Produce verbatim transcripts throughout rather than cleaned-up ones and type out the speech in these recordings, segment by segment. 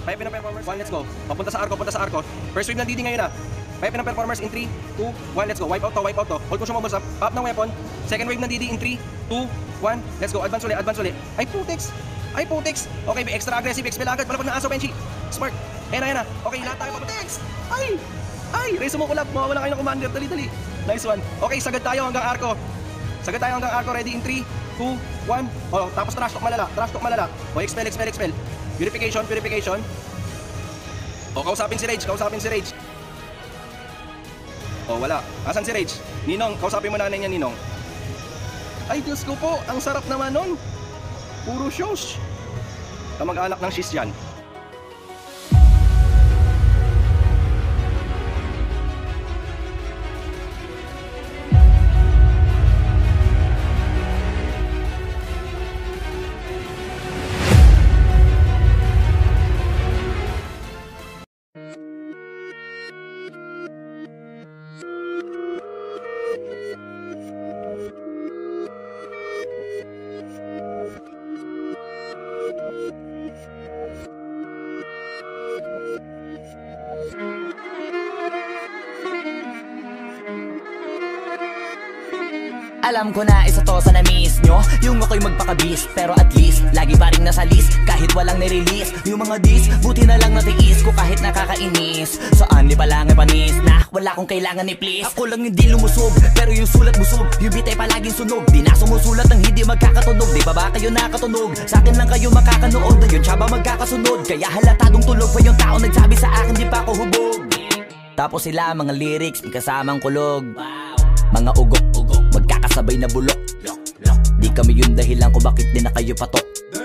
Five ng performers. one, let's go. Papunta sa arko, punta sa arko. First wave ng D D ngayon ah. Five ng performers in three, two, one, let's go. Wipe out to, wipe out to. Hold push mo mobile up. Pop ng weapon. Second wave ng D D in three, two, one, let's go. Advance ulit, advance ulit. Ay, putix. Ay, putix. Okay, extra aggressive, expel agad. Palapag ng aso, Benchi. Smart. Ayan na, ayan na. Okay, lahat tayo paputix. Ay! Ay! Raise mo kulap. Mawawala kayo ng commander. Dali, dali. Nice one. Okay, sagad tayo hanggang arko. Sagad tayo hanggang arko. Ready in three, two, one. Oh, tapos trash talk malala. Trash talk malala. Oh, expel, expel, expel. Purification, purification. Oh, kausapin si Rage, kausapin si Rage. Oh, wala. Asan si Rage? Ninong, kausapin mo nanay niya, Ninong. Ay, Diyos ko po. Ang sarap naman nun. Puro shows. Kamag-anak ng shish yan. Alam ko na isa to sa na-miss nyo, yung ako'y magpakabis, pero at least lagi pa rin nasa list, kahit walang nirelease. Yung mga dis, buti na lang natiis ko kahit nakakainis. Saan di pa lang ay panis na wala kong kailangan ni please. Ako lang hindi lumusog, pero yung sulat busog. Yung beat ay palaging sunog, di na sumusulat ng hindi magkakatunog. Di ba ba kayo nakatunog? Sa akin lang kayo makakanood, na yun siya ba magkakasunod? Kaya halatadong tulog pa yung tao nagsabi sa akin di pa ako hubog. Tapos sila mga lyrics, may kasamang kulog. Mga ugok-ugok, magkakasabay na bulok. Di kami yung dahilan kung bakit di na kayo patok.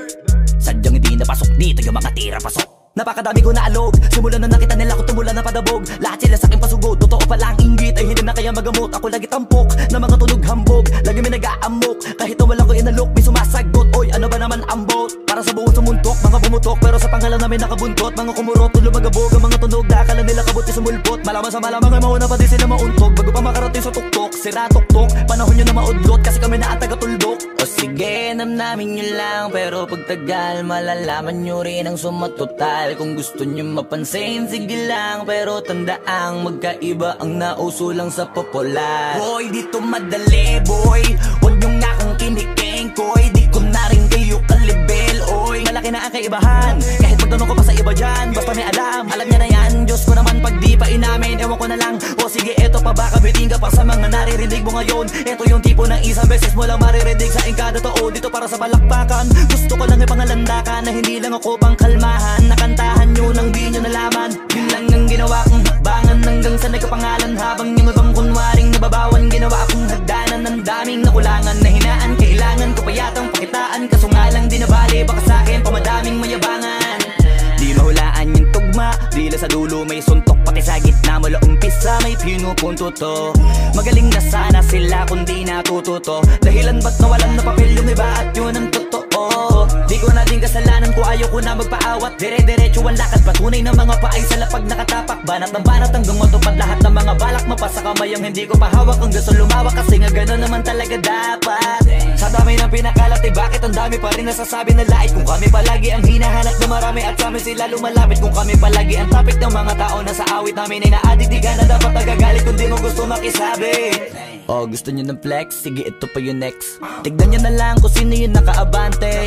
Sadyang hindi napasok dito yung mga tira pasok. Napakadami ko na alog, simula na nakita nila ko tumula na padabog. Lahat sila sa aking pasugod, totoo pa lang inggit ay hindi na kaya magamot. Ako lagi tampok, na mga tunog hambog. Lagi may nag-aamok, kahit na walang ko inalok. May sumasagot, oy ano ba naman ang bot? Para sa buong sumuntok, mga bumutok, pero sa pangalan namin nakabuntot. Mga kumurot, tulo magabog, ang mga tunog. Akala nila kabuti sumulpot, malaman sa malamang ay mauna pa din sila mauntog. Bago pa makarating sa tuktok, sira tuktok. Panahon nyo na maudlot, kasi kami na ang taga-tuldok. O sige, namnamin nyo lang, pero pagtagal malalaman nyo rin ang sumatotal. Kung gusto nyo mapansin, sige lang, pero tandaang magkaiba ang nauso lang sa popular. Boy, dito madali, boy, huwag nyo nga kang kiniking, koy. Di ko na rin kayo kalibel, oy. Malaki na ang kaibahan, kahit magtanong ko pa sa iba dyan. Basta may alam, alam niya na yan. Diyos ko naman pag di pa inamin, ewan ko na lang. O sige, eto pa ba, kabiting ka pa sa mga naririnig mo ngayon. Eto yung tipo ng isang beses mo lang maririnig sa ingkada tao. Dito para sa balakpakan, gusto ko lang ipangalandakan na hindi lang ako pang kalmahan. Nakantahan nyo nang di nyo nalaman, yun lang ang ginawa kong hakbangan. Hanggang sa nagkapangalan, habang yung ibang kunwaring nababawan. Ginawa akong hagdanan ng daming nakulangan na hinaan. Kailangan ko pa yatang pakitaan, kaso nga lang di nabali. Baka sa'kin pamadaming mayabangan. Di mahulaan yung tugma, dila sa dulo may suntok. Pati sa gitna mula umpisa may pinupunto to. Magaling na sana sila kung di natututo. Dahilan ba't nawalan na papel yung iba at yun ang totoo. Di ko na din kasalanan ko, ayaw ko na magpaawat. Dire-diretso ang lakad, patunay ng mga paay sa lapag nakatapak. Banat ng banat hanggang matupad lahat ng mga balak. Mapasa kamay ang hindi ko pahawak, ang gusto lumawak. Kasi nga gano'n naman talaga dapat. Sa dami ng pinakalat, eh bakit ang dami pa rin nasasabi na lait? Kung kami palagi ang hinahanap na marami at sa amin sila lumalapit. Kung kami palagi ang topic ng mga tao na sa awit namin ay naaditigan na dapat nagagalit kung di mo gusto makisabi. Oh, gusto nyo ng flex? Sige, ito pa yung next. Tignan nyo na lang kung sino yung nakaabante.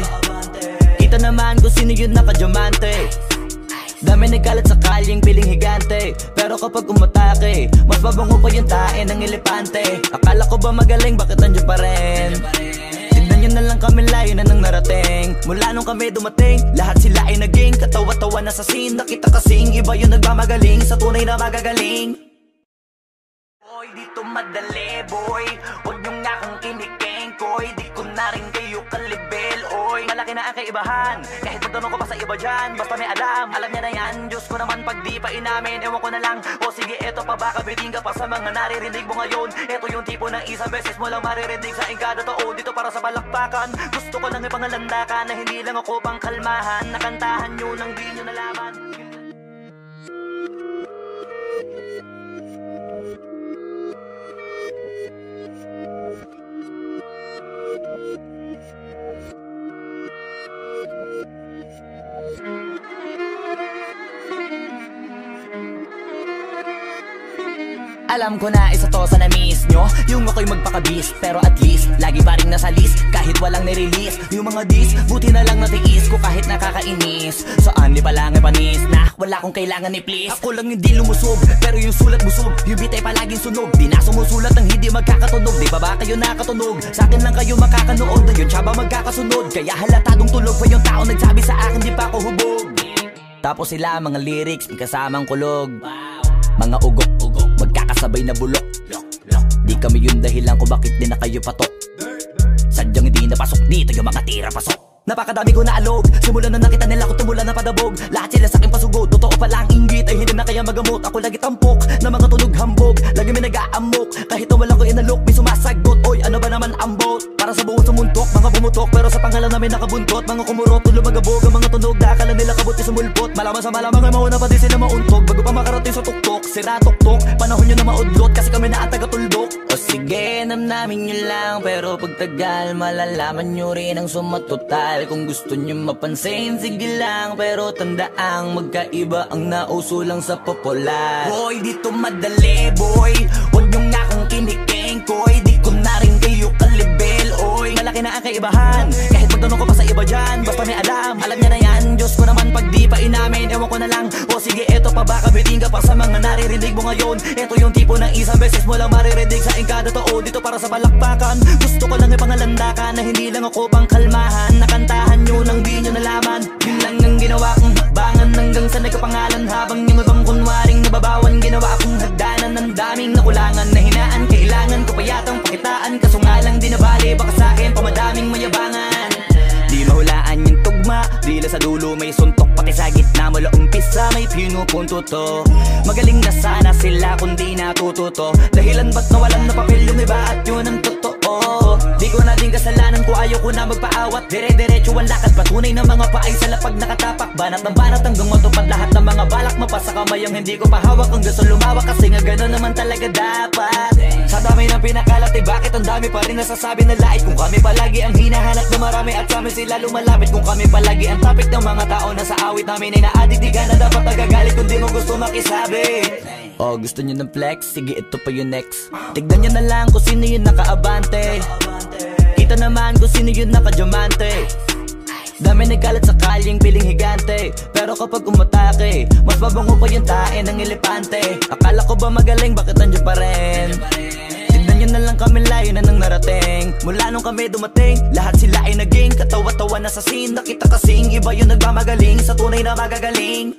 Kita naman kung sino yung nakadiamante. Dami nagkalat sa kalyeng piling higante, pero kapag umatake, mas mabango pa yung tae ng elepante. Akala ko ba magaling, bakit nandiyan pa rin? Tignan nyo na lang kami, layo na nang narating. Mula nung kami dumating, lahat sila ay naging katawa-tawa na sa scene. Nakita kasing iba yung nagmamagaling sa tunay na magagaling. Boy, dito madali, boy, huwag nyo nga kong kiniking, koy. Di ko na rin kayo kalibel, oy. Malaki na ang kaibahan, kahit magtanong ko pa sa iba dyan. Basta may alam, alam niya na yan. Diyos ko naman pag di pa inamin, ewan ko na lang. O sige, eto pa ba, kabiting ka pa sa mga naririnig mo ngayon. Eto yung tipo ng isang beses mo lang maririnig sa ingkada tao. Dito para sa balakpakan, gusto ko lang ipangalandakan na hindi lang ako pang kalmahan. Nakantahan nyo nang di nyo nalaman. Alam ko na isa to sa na-miss nyo, yung ako'y magpakabis, pero at least lagi pa rin nasa list, kahit walang nirelease. Yung mga dis, buti na lang natiis ko kahit nakakainis. Saan di palang ay panis na wala kong kailangan ni please. Ako lang hindi lumusob, pero yung sulat busog, yung bitay palaging sunog. Di na sumusulat ng hindi magkakatunog. Di ba ba kayo nakatunog? Sa akin lang kayo makakanood, na yun tsaba magkakasunod. Kaya halatadong tulog pa yung tao nagsabi sa akin di pa ako hubog. Tapos sila mga lyrics, may kasamang kulog. Mga ugok-ugok, magkakasabay na bulok. Di kami yung dahilan kung bakit di na kayo patok. Sadyang hindi napasok dito yung mga tira pasok. Napakadami ko na alog, simulan na nakita nila ko tumula na padabog. Lahat sila sa akin pasugod, totoo pala ang inggit ay hindi na kaya magamot. Ako lagi tampok, na mga tunog hambog, lagi may nag-aamok. Kahit na wala ko inalok, may sumasagot. Oy, ano ba naman ang bot? Para sa buong sumuntok, mga bumutok, pero sa pangalan namin nakabuntot. Mga kumurot, tulo magabog, ang mga tunog, dakala nila kabuti sumulpot. Malaman sa malamang ay mauna pa din sila mauntog, bago pa makarating sa tuktok. Sira tuktok, panahon nyo na maudlot, kasi kami na ang taga-tuldok. O sige, namnamin nyo lang, pero pagtagal malalaman nyo rin ang sumatotal. Kung gusto nyo mapansin, sige lang, pero tandaang magkaiba ang nauso lang sa popular. Boy, dito madali, boy, huwag nyo nga kang kiniking, koy. Di ko na rin kayo kalibel, oy. Malaki na ang kaibahan, kahit magtanong ko pa sa iba dyan, basta may alam, alam niya na yan. Diyos ko naman pag di pa inamin, ewan ko na lang. O sige, eto pa baka biting ka pa sa mga naririnig mo ngayon. Eto yung tipo ng isang beses mo lang maririnig sa engkada totoo. Dito para sa balakbakan, gusto ko lang ipangalandakan na hindi lang ako pang kalmahan. Nakantahan nyo nang di nyo nalaman, yun lang ang ginawa kong hakbangan. Hanggang sa nagkapangalan habang yung ibang kunwaring nababawan. Ginawa akong hagdanan ng daming nakulangan na hinaan. Kailangan ko pa yatang pakitaan, kaso nga lang di nabali, baka sa akin pamadaming mayabangan. Di mahulaan yung tugma, dila sa dulo may suntok, pati sa gitna mula umpisa may pinupunto to. Magaling na sana sila kung di natututo, dahilan ba't nawalan na papel yung iba at yun ang totoo. Di ko na din kasalanan ko, ayaw ko na magpaawat. Dire-diretso ang lakad, patunay ng mga paay sa lapag nakatapak. Banat ng banat hanggang matupad lahat ng mga balak. Mapasa kamay ang hindi ko pahawak, ang gusto lumawak, kasi nga gano'n naman talaga dapat. Sa dami ng pinakalat, eh bakit ang dami pa rin nasasabi na lait? Kung kami palagi ang hinahanap na marami at sa amin sila lumalapit. Kung kami palagi ang topic ng mga tao na sa awit namin ay na-addict, di ka na dapat nagagalit kung di mo gusto makisabi. Oh, gusto nyo ng flex? Sige, ito pa yung next. Tignan nyo na lang kung sino yung nakaabante. Kita naman kung sino yung nakadiamante. Dami nagkalat sa kalyeng piling higante, pero kapag umatake, mas babango pa yung tae ng elepante. Akala ko ba magaling, bakit nandiyan pa rin? Tignan nyo na lang kami, layo na nang narating. Mula nung kami dumating, lahat sila ay naging katawa-tawa na sa scene. Nakita kasing iba yung nagmamagaling sa tunay na magagaling.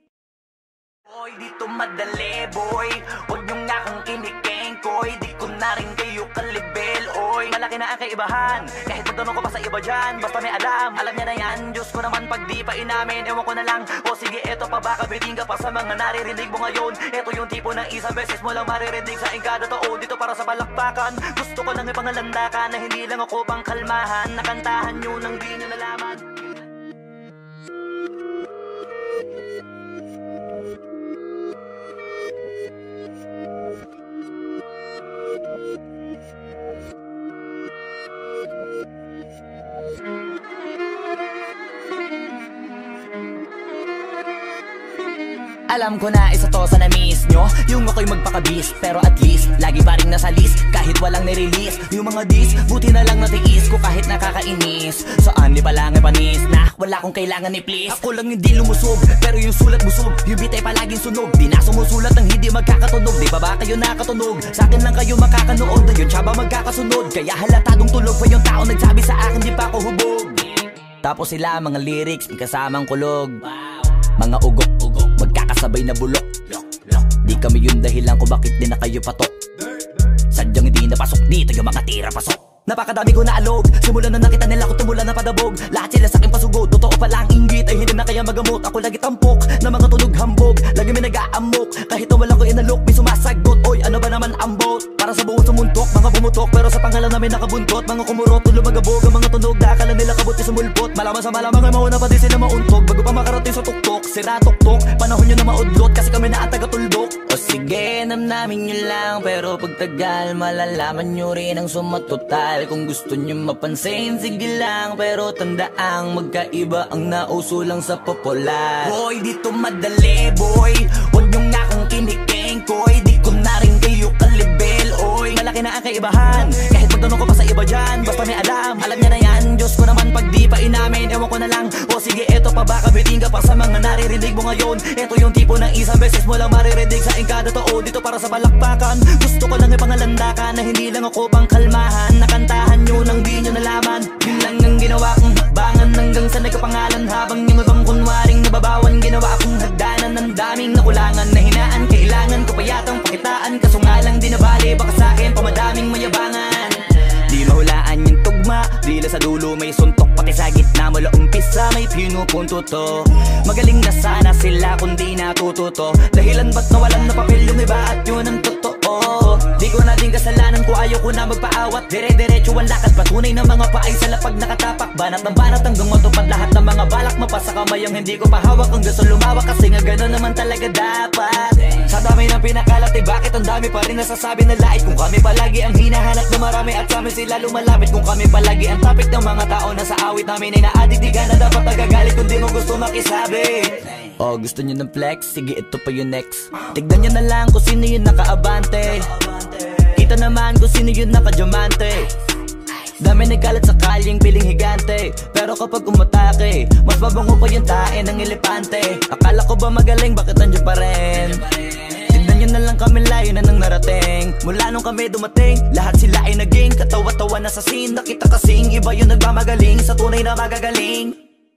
Boy, dito madali, boy, huwag nyo nga kang kiniking, koy. Di ko na rin kayo kalibel, oy. Malaki na ang kaibahan, kahit magtanong ko pa sa iba dyan, basta may alam, alam niya na yan. Diyos ko naman pag di pa inamin, ewan ko na lang. O sige, eto pa baka biting ka pa sa mga naririnig mo ngayon. Eto yung tipo ng isang beses mo lang maririnig sa engkada totoo. Dito para sa balakbakan, gusto ko lang ipangalandakan na hindi lang ako pang kalmahan. Nakantahan nyo nang di nyo nalaman. Alam ko na isa to sa na-miss nyo, yung ako'y magpakabis, pero at least lagi pa rin nasa list, kahit walang nirelease. Yung mga dis, buti na lang natiis ko kahit nakakainis. Saan di palang ay panis na wala kong kailangan ni please. Ako lang hindi lumusob, pero yung sulat busog, yung bitay palaging sunog. Di na sumusulat ng hindi magkakatunog. Di ba ba kayo nakatunog? Sa akin lang kayo makakanood, na yun tsaba magkakasunod. Kaya halatadong tulog pa yung tao nagsabi sa akin di pa ako hubog. Tapos sila mga lyrics, may kasamang kulog. Mga ugok-ugok, magkakasabay na bulok. Di kami yung dahilan kung bakit di na kayo patok. Sadyang hindi napasok dito yung mga tira pasok. Napakadami ko na alog, simulan na nakita nila ko tumula na padabog. Lahat sila sa akin pasugod, totoo pala ang inggit ay hindi na kaya magamot. Ako lagi tampok, na mga tunog hambog, lagi may nag-aamok. Kahit na wala ko inalok, may sumasagot. Oy, ano ba naman ang bot? Para sa buong sumuntok, mga bumutok, pero sa pangalan namin nakabuntot. Mga kumurot, tulo magabog, ang mga tunog, dakala nila kabuti sumulpot. Malaman sa malamang ay mauna pa din sila mauntog, bago pa makarating sa tuktok. Sira tuktok, panahon nyo na maudlot, kasi kami na ang taga-tuldok. O sige, namnamin nyo lang, pero pagtagal malalaman nyo rin ang sumatotal. Kung gusto nyo mapansin, sige lang, pero tandaang magkaiba ang nauso lang sa popular. Boy, dito madali, boy, huwag nyo nga kang kiniking, koy. Di ko na rin kayo malaki na ang kaibahan. Kahit magtanong ko pa sa iba dyan, basta may alam, alam niya na yan. Diyos ko naman pag di pa inamin, ewan ko na lang. O sige eto pa baka biting ka pa sa mga naririnig mo ngayon. Eto yung tipo ng isang beses mo lang maririnig sa engkada totoo dito para sa balakpakan. Gusto ko lang ipangalandakan na hindi lang ako pang kalmahan. Nakantahan nyo nang di nyo nalaman. Yun lang ang ginawa kong hakbangan hanggang sa nagkapangalan. Habang yung ibang kunwaring nababawan, ginawa akong hagdanan ng daming nakulangan na hinaan. Kailangan ko pa yatang pakitaan, kaso nga lang di nabali. Baka sa'kin pamadaming mayabangan. Di mahulaan yung tugma, dila sa dulo may suntok. Pati sa gitna mula umpisa may pinupunto to. Magaling na sana sila kung di natututo. Dahilan ba't nawalan na papel yung iba at yun ang totoo. Di ko na din kasalanan ko, ayaw ko na magpaawat. Dire-diretso ang lakad, patunay ng mga paay sa lapag nakatapak. Banat ng banat hanggang matupad lahat ng mga balak. Mapasa kamay ang hindi ko pahawak kung gusto lumawak. Kasi nga gano'n naman talaga dapat. Sa dami ng pinakalat eh bakit ang dami pa rin nasasabi na lait. Kung kami palagi ang hinahanap na marami at sa amin sila lumalapit. Kung kami palagi ang topic ng mga tao na sa awit namin ay naaditigan na dapat nagagalit kung di mo gusto makisabi. Oh, gusto nyo ng flex? Sige, ito pa yung next. Tignan nyo na lang kung sino yung nakaabante. Kita naman kung sino yung nakadiamante. Dami nagkalat sa kalyeng piling higante. Pero kapag umatake, mas mabango pa yung tae ng elepante. Akala ko ba magaling, bakit nandiyan pa rin? Tignan nyo na lang kami, layo na nang narating. Mula nung kami dumating, lahat sila ay naging katawa-tawa na sa scene. Nakita kasing iba yung nagmamagaling sa tunay na magagaling.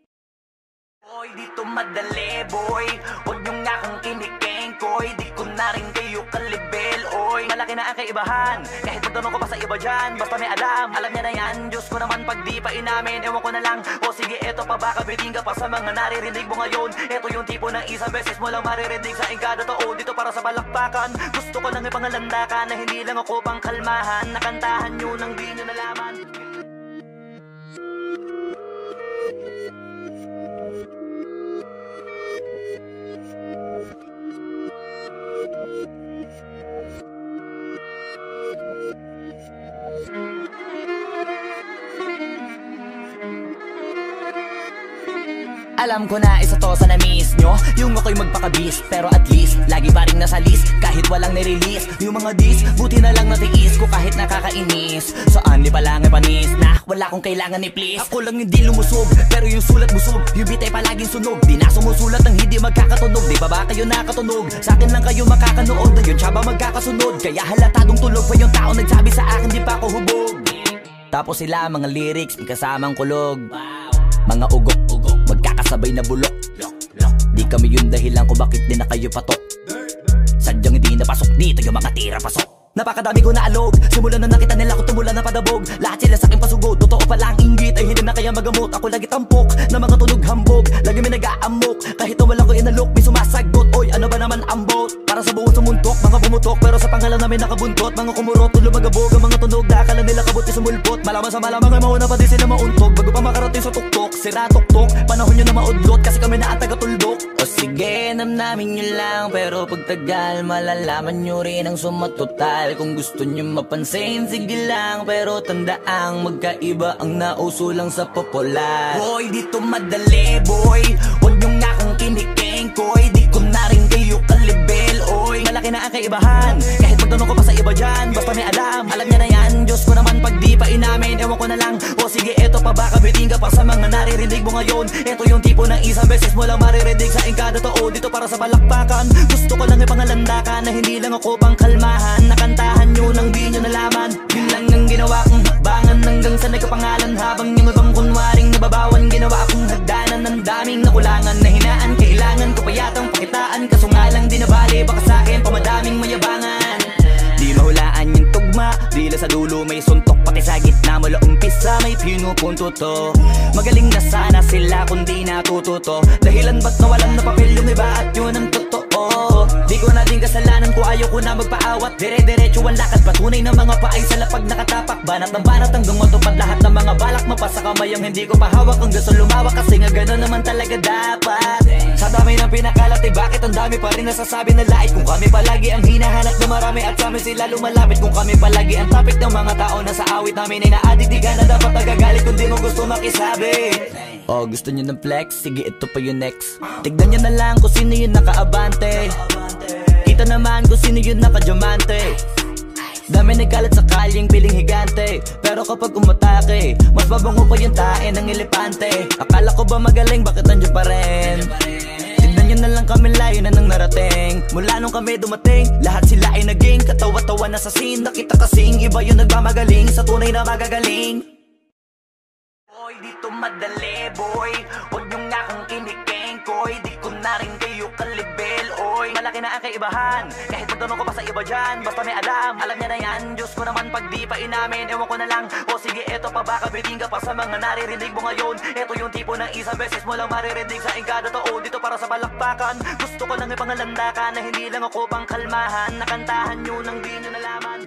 Boy, dito madali, boy. Huwag nyo nga kong kinikengkoy. Di ko na rin kayo kalibel, oy. Malaki na ang kaibahan. Kahit magtanong ko pa sa iba dyan, basta may alam, alam niya na yan. Diyos ko naman pag di pa inamin, ewan ko na lang. O sige eto pa baka biting ka pa sa mga naririnig mo ngayon. Eto yung tipo ng isang beses mo lang maririnig sa engkada totoo dito para sa balakpakan. Gusto ko lang ipangalandakan na hindi lang ako pang kalmahan. Nakantahan nyo nang di nyo nalaman. Alam ko na isa to sa na-miss nyo, yung ako'y magpakabis. Pero at least, lagi pa rin nasa list kahit walang nirelease. Yung mga dis, buti na lang natiis ko kahit nakakainis. Saan di pa lang ay panis na wala kong kailangan ni please. Ako lang hindi lumusob, pero yung sulat busog. Yung beat ay palaging sunog, di na sumusulat ng hindi magkakatunog. Di ba ba kayo nakatunog? Sa akin lang kayo makakanood, na yun siya ba magkakasunod? Kaya halatadong tulog pa yung tao nagsabi sa akin di pa ako hubog. Tapos sila mga lyrics, may kasamang kulog. Mga ugok-ugok, magkakasabay na bulok. Di kami yung dahilan kung bakit di na kayo patok. Sadyang hindi napasok dito yung mga tira pasok. Napakadami ko na alog, simulan na nakita nila ko tumula na padabog. Lahat sila sa aking pasugod, totoo pala ang inggit ay hindi na kaya magamot. Ako lagi tampok, na mga tunog hambog. Lagi may nag-aamok, kahit na wala ko inalok. May sumasagot, oy ano ba naman ang bot? Para sa buong sumuntok, mga bumutok. Pero sa pangalan namin nakabuntot, mga kumurot, tulo magabog. Ang mga tunog, dakala nila kabuti sumulpot. Malaman sa malamang ay mauna pa din sila mauntog. Bago pa makarating sa tuktok, sira tuktok. Panahon nyo na maudlot, kasi kami na ang taga-tuldok. O sige, namnamin nyo lang, pero pagtagal malalaman nyo rin ang sumatotal. Kung gusto nyo mapansin, sige lang, pero tandaang magkaiba ang nauso lang sa popular. Boy, dito madali, boy. Huwag nyo nga kong kinikengkoy. Di ko na rin kayo kalibel, oy. Malaki na ang kaibahan. Kahit magtanong ko pa sa iba dyan, basta may alam, alam niya na yan. Diyos ko naman pag di pa inamin, ewan ko na lang. O sige eto pa baka biting ka pa sa mga naririnig mo ngayon. Eto yung tipo ng isang beses mo lang maririnig sa engkada totoo dito para sa balakpakan. Gusto ko lang ipangalandakan na hindi lang ako pang kalmahan. Nakantahan nyo nang di nyo nalaman. Yun lang ang ginawa kong hakbangan hanggang sa nagkapangalan. Habang yung ibang kunwaring nababawan, ginawa akong hagdanan ng daming nakulangan na hinaan. Kailangan ko pa yatang pakitaan, kaso nga lang di nabali. Baka sa'kin pamadaming mayabangan. Di mahulaan yung tugma, dila sa dulo may suntok. Pati sa gitna mula umpisa may pinupunto to. Magaling na sana sila kung di natututo. Dahilan ba't nawalan na papel yung iba at yun ang totoo. Di ko na din kasalanan ko, ayaw ko na magpaawat. Dire-diretso ang lakad, patunay ng mga paay sa lapag nakatapak. Banat ng banat hanggang matupad lahat ng mga balak. Mapasa kamay ang hindi ko pahawak kung gusto lumawak. Kasi nga gano'n naman talaga dapat. Sa dami ng pinakalat eh bakit ang dami pa rin nasasabi na lait. Kung kami palagi ang hinahanap na marami at sa amin sila lumalapit. Kung kami palagi ang topic ng mga tao na sa awit namin ay naaditigan na dapat nagagalit kung di mo gusto makisabi. Oh, gusto nyo ng flex? Sige, ito pa yung next. Tignan nyo na lang kung sino yung nakaabante. Kita naman kung sino yung nakadiamante. Dami nagkalat sa kalyeng piling higante, pero kapag umatake, mas mabango pa yung tae ng elepante. Akala ko ba magaling, bakit nandiyan pa rin? Tignan nyo na lang kami, layo na nang narating. Mula nung kami dumating, lahat sila ay naging katawa-tawa na sa scene. Nakita kasing iba yung nagmamagaling sa tunay na magagaling. Boy, dito madali boy, huwag nyo nga kong kinikengkoy. Di ko na rin kayo kalibel, oy. Malaki na ang kaibahan, kahit magtanong ko pa sa iba dyan. Basta may alam, alam niya na yan. Diyos ko naman pag di pa inamin, ewan ko na lang. O sige eto pa, baka biting ka pa sa mga naririnig mo ngayon. Eto yung tipo ng isang beses mo lang maririnig sa ingkada tao. Dito para sa balakbakan, gusto ko lang ipangalandakan na hindi lang ako pang kalmahan. Nakantahan nyo nang di nyo nalaman.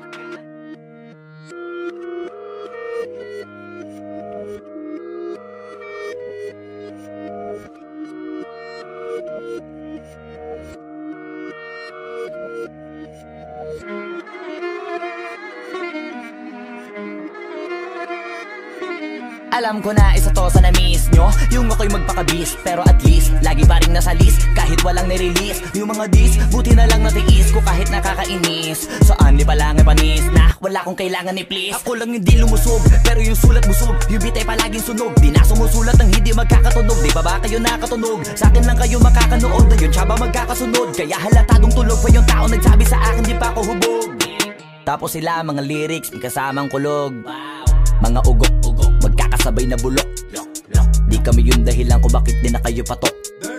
Alam ko na isa to sa na-miss nyo, yung ako'y magpakabis, pero at least lagi pa rin nasa list, kahit walang nirelease. Yung mga dis, buti na lang natiis ko kahit nakakainis. Saan di pa lang ay panis na wala kong kailangan ni please. Ako lang hindi lumusog, pero yung sulat busog. Yung beat ay palaging sunog, di na sumusulat ng hindi magkakatunog. Di ba ba kayo nakatunog? Sa akin lang kayo makakanood, na yun siya ba magkakasunod? Kaya halatadong tulog pa yung tao nagsabi sa akin di pa ako hubog. Tapos sila mga lyrics, may kasamang kulog. Mga ugok-ugok, magkakasabay na bulok. Di kami yung dahilan kung bakit di na kayo patok.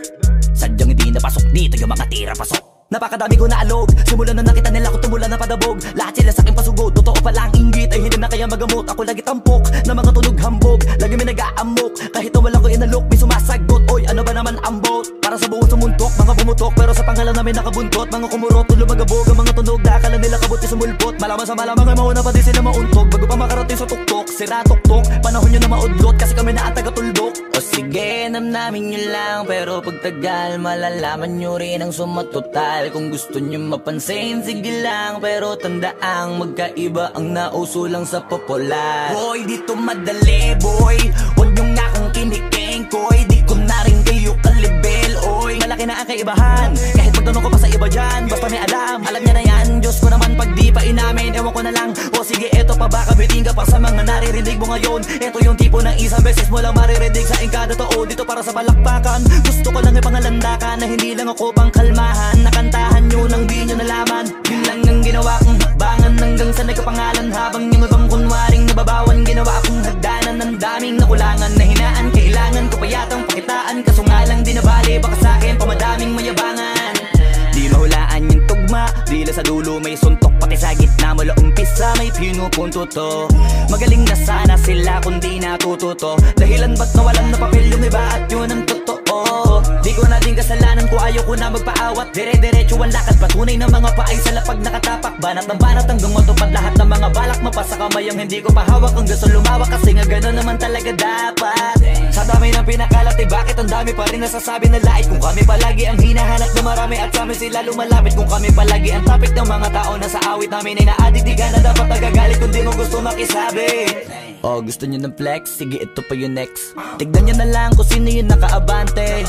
Sadyang hindi napasok dito yung mga tira pasok. Napakadami ko na alog, simulan na nakita nila ko tumula na padabog. Lahat sila sa aking pasugod, totoo pala ang inggit ay hindi na kaya magamot. Ako lagi tampok, na mga tunog hambog. Lagi may nag-aamok, kahit na wala ko inalok. May sumasagot, oy ano ba naman ang bot? Para sa buong sumuntok, mga bumutok, pero sa pangalan namin nakabuntot. Mga kumurot, tulo magabog, ang mga tunog. Dakala nila kabuti sumulpot, malaman sa malamang ay mauna pa din sila mauntog. Bago pa makarating sa tuktok, sira tuktok. Panahon nyo na maudlot, kasi kami na ang taga-tuldok. O sige, namnamin nyo lang, pero pagtagal malalaman nyo rin ang sumatotal. Kung gusto nyo mapansin, sige lang, pero tandaang magkaiba ang nauso lang sa popular. Boy, dito madali boy, huwag nyo nga kong kinikengkoy. Di ko na rin kayo kalibel, oy. Malaki na ang kaibahan, kahit magtanong ko pa sa iba dyan. Basta may alam, alam niya na yan. Diyos ko naman pag di pa inamin, ewan ko na lang. O sige eto pa, baka biting ka pa sa mga naririnig mo ngayon. Eto yung tipo ng isang beses mo lang maririnig sa ingkada tao. Dito para sa balakbakan, gusto ko lang ipangalandakan na hindi lang ako pang kalmahan. Nakantahan nyo nang di nyo nalaman, yun lang ang ginawa kong hakbangan. Hanggang sa nagkapangalan, habang yung ibang kunwaring nababawan. Ginawa akong hagdanan ng daming nakulangan na hinaan. Kailangan ko pa yatang pakitaan, kaso nga lang di nabali. Baka sa'kin pamadaming mayabangan. Di mahulaan yung tugma, dila sa dulo may suntok. Pati sa gitna mula umpisa may pinupunto to. Magaling na sana sila kung di natututo. Dahilan ba't nawalan na papel yung iba at yun ang totoo. Di ko na din kasalanan ko, ayaw ko na magpaawat. Dire-diretso ang lakad, patunay ng mga paay sa lapag nakatapak. Banat ng banat hanggang matupad lahat ng mga balak. Mapasa kamay ang hindi ko pahawak, ang gusto lumawak. Kasi nga gano'n naman talaga dapat. Sa dami ng pinakalat, eh bakit ang dami pa rin nasasabi na lait? Kung kami palagi ang hinahanap na marami at sa amin sila lumalapit. Kung kami palagi ang topic ng mga tao na sa awit namin ay na-addict. Di ka na dapat nagagalit kung di mo gusto makisabi. Oh, gusto nyo ng flex? Sige, ito pa yung next. Tignan nyo na lang kung sino yung nakaabante.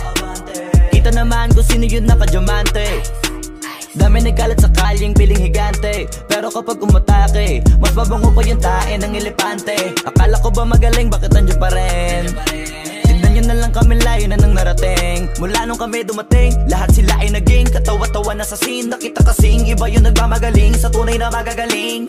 Kita naman kung sino yung nakadiamante. Dami nagkalat sa kalyeng piling higante, pero kapag umatake, mas mabango pa yung tae ng elepante. Akala ko ba magaling, bakit nandiyan pa rin? Tignan nyo na lang kami, layo na nang narating. Mula nung kami dumating, lahat sila ay naging katawa-tawa na sa scene. Nakita kasing iba yung nagmamagaling sa tunay na magagaling.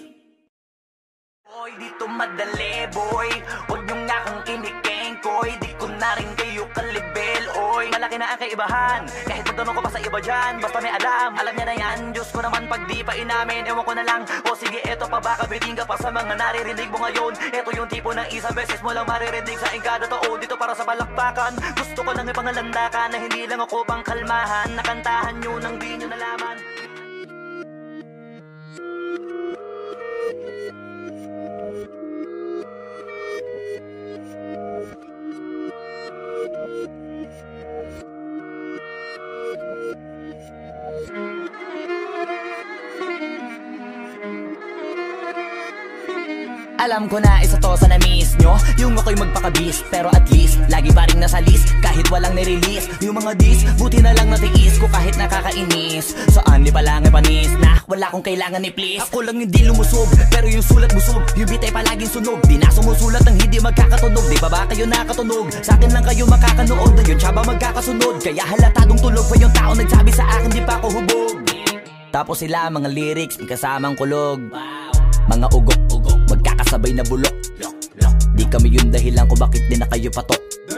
Boy, dito madali boy, huwag nyo nga kong kinikengkoy. Di ko na rin kayo kalibel, oy. Malaki na ang kaibahan, kahit magtanong ko pa sa iba dyan. Basta may alam, alam niya na yan. Diyos ko naman pag di pa inamin, ewan ko na lang. O sige eto pa, baka biting ka pa sa mga naririnig mo ngayon. Eto yung tipo ng isang beses mo lang maririnig sa ingkada tao. Dito para sa balakbakan, gusto ko lang ipangalandakan na hindi lang ako pang kalmahan. Nakantahan nyo nang di nyo nalaman. Alam ko na isa to sa na-miss nyo, yung ako'y magpakabis, pero at least lagi pa rin nasa list, kahit walang nirelease. Yung mga dis, buti na lang natiis ko kahit nakakainis. Saan di pa lang ay panis na wala akong kailangan ni please. Ako lang hindi lumusob, pero yung sulat busog. Yung beat ay palaging sunog, di na sumusulat ang hindi magkakatunog. Di ba ba kayo nakatunog? Sa akin lang kayo makakanood, na yun siya ba magkakasunod? Kaya halatadong tulog pa yung tao nagsabi sa akin di pa ako hubog. Tapos sila mga lyrics, may kasamang kulog. Mga ugok-ugok, magkakasabay na bulok. Di kami yung dahilan kung bakit di na kayo patok.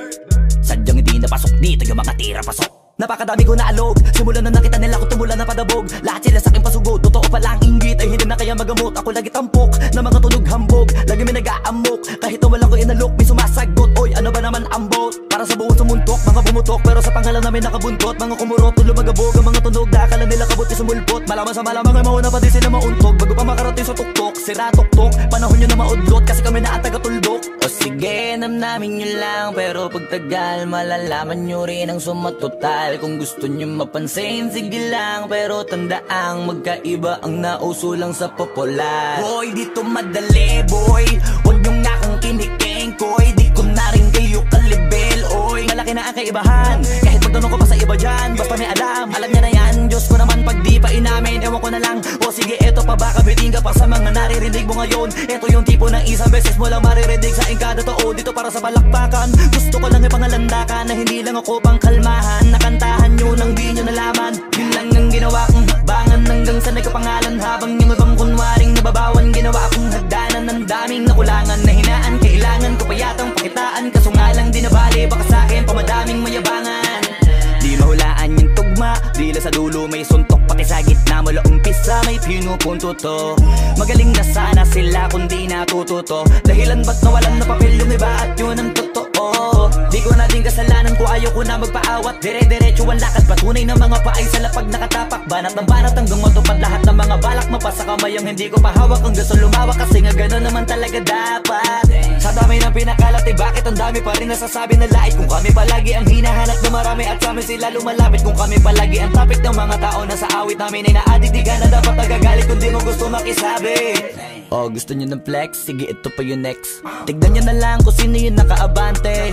Sadyang hindi napasok dito yung mga tira pasok. Napakadami ko na alog, simulan na nakita nila ko tumula na padabog. Lahat sila sa aking pasugod, totoo pala ang inggit ay hindi na kaya magamot. Ako lagi tampok, na mga tunog hambog. Lagi may nag-aamok, kahit na walang ko inalok. May sumasagot, oy ano ba naman ang bot? Para sa buong sumuntok, mga bumutok, pero sa pangalan namin nakabuntot. Mga kumurot, tulo magabog, ang mga tunog na akala nila kabuti sumulpot. Malaman sa malamang ay mauna pa din sila mauntog. Bago pa makarating sa tuktok, sira tuktok. Panahon nyo na maudlot, kasi kami na ang taga-tuldok. O sige, namnamin nyo lang, pero pagtagal malalaman nyo rin ang sumatotal. Kung gusto nyo mapansin, sige lang, pero tandaang magkaiba ang nauso lang sa popular. Boy, dito madali, boy, huwag nyo nga kong kiniking, koy. Di ko na rin kayo kalibel, oy. Malaki na ang kaibahan, kahit magtanong ko pa sa iba dyan. Basta may alam, alam niya na yan. Diyos ko naman pag di pa inamin, ewan ko na lang. O sige, eto pa baka biting ka pa sa mga naririnig mo ngayon. Eto yung tipo ng isang beses mo lang maririnig sa engkada totoo. Dito para sa balakbakan, gusto ko lang ipangalandakan na hindi lang ako pang kalmahan. Nakantahan nyo nang di nyo nalaman, yun lang ang ginawa kong hakbangan. Hanggang sa nagkapangalan, habang yung ibang kunwaring nababawan. Ginawa akong hagdanan ng daming nakulangan na hinaan. Kailangan ko pa yatang pakitaan, kaso nga lang di nabali. Baka sa akin pamadaming mayabangan. Di mahulaan yung tugma, dila sa dulo may suntok. Pati sa gitna mula umpisa may pinupunto to. Magaling na sana sila kung di natututo. Dahilan ba't nawalan na papel yung iba at yun ang totoo. Di ko na din kasalanan ko, ayaw ko na magpaawat. Dire-diretso ang lakad, patunay ng mga paay sa lapag nakatapak. Banat ng banat hanggang matupad lahat ng mga balak. Mapasa kamay ang hindi ko pahawak, ang gusto lumawak. Kasi nga gano'n naman talaga dapat. Sa dami ng pinakalat, eh bakit ang dami pa rin nasasabi na lait? Kung kami palagi ang hinahanap na marami at sa amin sila lumalapit. Kung kami palagi ang topic ng mga tao na sa awit namin ay naaditigan na dapat nagagalit kung di mo gusto makisabi. Oh, gusto nyo ng flex? Sige, ito pa yung next. Tignan nyo na lang kung sino yung nakaabante.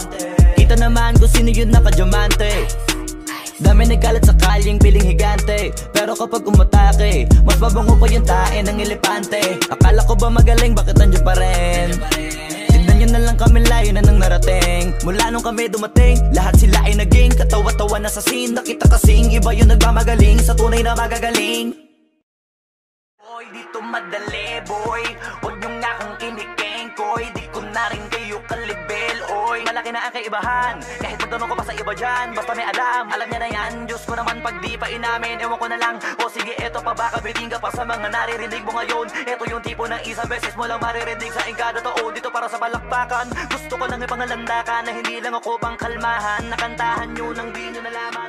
Kita naman kung sino yung nakadiamante. Dami nagkalat sa kalyeng piling higante, pero kapag umatake, mas babango pa yung tae ng elepante. Akala ko ba magaling, bakit nandiyan pa rin? Tignan nyo na lang kami, layo na nang narating. Mula nung kami dumating, lahat sila ay naging katawa-tawa na sa scene. Nakita kasing iba yung nagmamagaling sa tunay na magagaling. Boy, dito madali, boy, huwag nyo nga kong kiniking, koy. Di ko na rin kayo kalibel, oy. Malaki na ang kaibahan, kahit magtanong ko pa sa iba dyan. Basta may alam, alam niya na yan. Diyos ko naman pag di pa inamin, ewan ko na lang. O sige, eto pa baka biting ka pa sa mga naririnig mo ngayon. Eto yung tipo ng isang beses mo lang maririnig sa engkada totoo. Dito para sa balakbakan, gusto ko lang ipangalandakan na hindi lang ako pang kalmahan. Nakantahan nyo nang di nyo nalaman.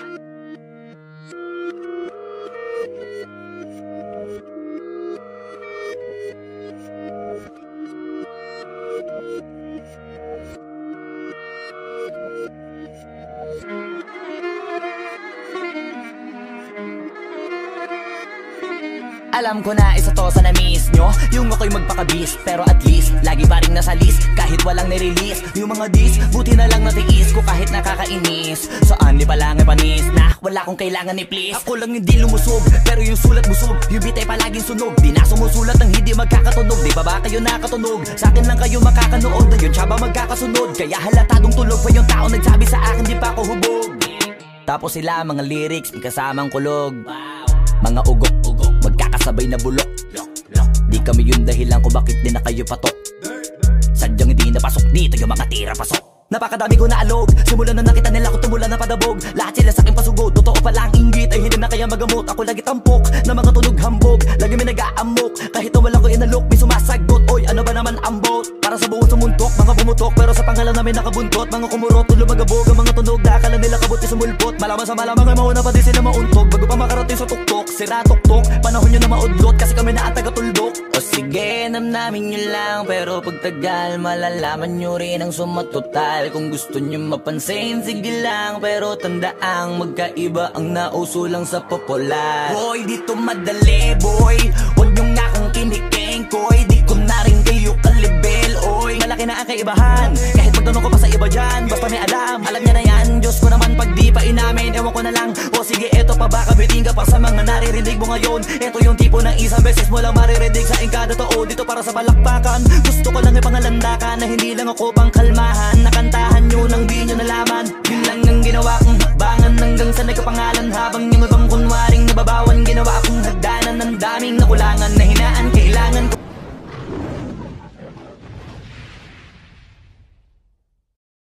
Alam ko na isa to sa na-miss nyo, yung ako'y magpakabis, pero at least lagi pa rin nasa list, kahit walang nirelease. Yung mga dis, buti na lang natiis ko kahit nakakainis. Saan di pa lang ay panis na wala akong kailangan ni please. Ako lang hindi lumusob, pero yung sulat busog. Yung beat ay palaging sunog, di na sumusulat ang hindi magkakatunog. Di ba ba kayo nakatunog? Sa akin lang kayo makakanood, na yun siya ba magkakasunod? Kaya halatadong tulog pa yung tao nagsabi sa akin di pa ako hubog. Tapos sila mga lyrics, may kasamang kulog. Mga ugok-ugok, magkakasabay na bulok. Di kami yung dahilan kung bakit di na kayo patok. Sadyang hindi napasok dito yung mga tira pasok. Napakadami ko na alog, simulan na nakita nila ko tumula na padabog. Lahat sila sa aking pasugod, totoo pala ang inggit ay hindi na kaya magamot. Ako lagi tampok, na mga tunog hambog. Lagi may nag-aamok, kahit na walang ko inalok. May sumasagot, oy ano ba naman ang bot? Para sa buong sumuntok, mga bumutok, pero sa pangalan namin nakabuntot. Mga kumurot, tulo magabog, ang mga tunog na akala nila kabuti sumulpot. Malaman sa malamang ay mauna pa din sila mauntog. Bago pa makarating sa tuktok, sira tuktok. Panahon nyo na maudlot, kasi kami na ang taga-tuldok. O sige, namnamin nyo lang, pero pagtagal malalaman nyo rin ang sumatotal. Kung gusto nyo mapansin, sige lang, pero tandaang magkaiba ang nauso lang sa popular. Boy, dito madali, boy, huwag nyo nga kong kiniking, koy. Di ko na rin kayo kalibel, oy. Malaki na ang kaibahan, kahit magtanong ko pa sa iba dyan. Basta may alam, alam niya na yan. Diyos ayos ko naman pag di pa inamin. Ewan ko na lang, o sige eto pa baka biting ka pa sa mga naririnig mo ngayon. Eto yung tipo ng isang beses mo lang maririnig sa engkada totoo dito para sa balakbakan. Gusto ko lang ipangalandakan na hindi lang ako pang kalmahan. Nakantahan nyo nang di nyo nalaman. Yun lang ang ginawa kong hakbangan hanggang sa nagkapangalan. Habang yung ibang kunwaring nababawan, ginawa akong hagdanan ng daming nakulangan na hinaan. Kailangan ko